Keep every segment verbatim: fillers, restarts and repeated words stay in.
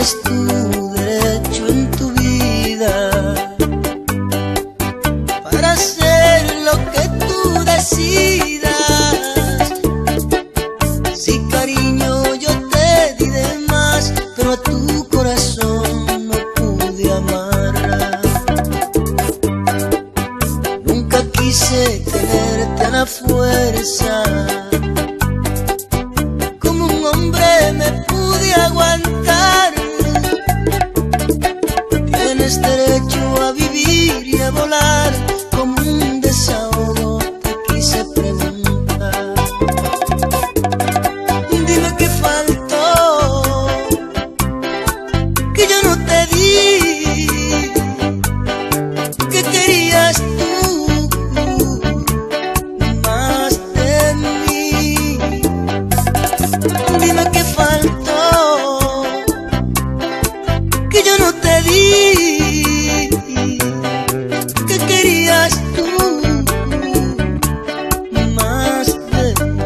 tienes tu derecho en tu vida para hacer lo que tú decidas. Sí, cariño, yo te di de más, pero a tu corazón no pude amarla. Nunca quise tenerte a la fuerza, como un hombre me pude aguantar. Tienes derecho a vivir y a volar, como un desahogo te quise preguntar. Dime qué faltó, que yo no te di, que querías tú más de mí. Dime qué faltó, que yo no te di, que querías tú más de mí.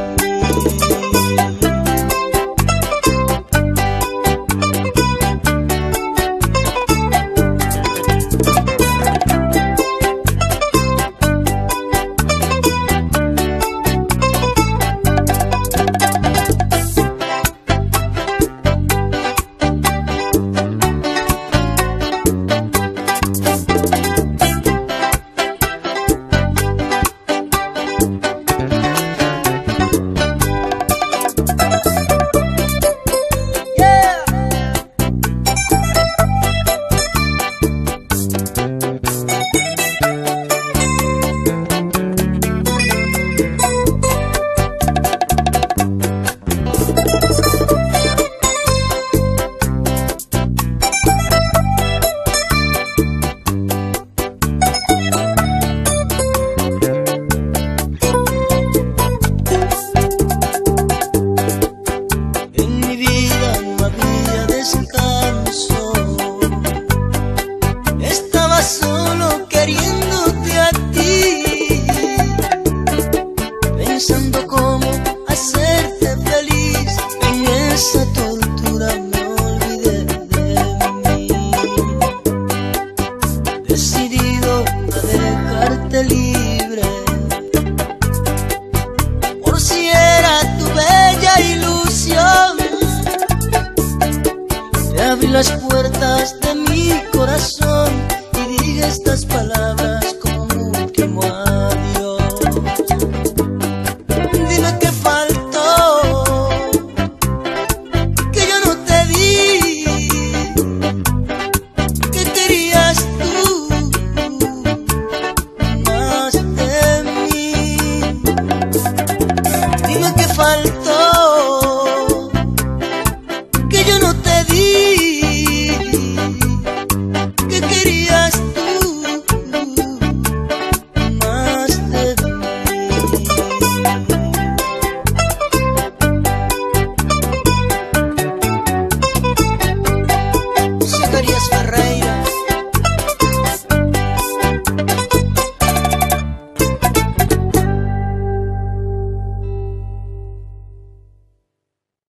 Estaba solo queriéndote a ti, pensando cómo hacerte feliz. En esa tortura me olvidé de mí, decidido a dejarte libre, por si era tu bella ilusión. Te abrí las puertas de mi corazón y dije estas palabras como un último adiós. Dime qué faltó, que yo no te di, que querías tú más de mí. Dime qué faltó, que yo no te di, que querías tú más de mí. Zacarías Ferreira.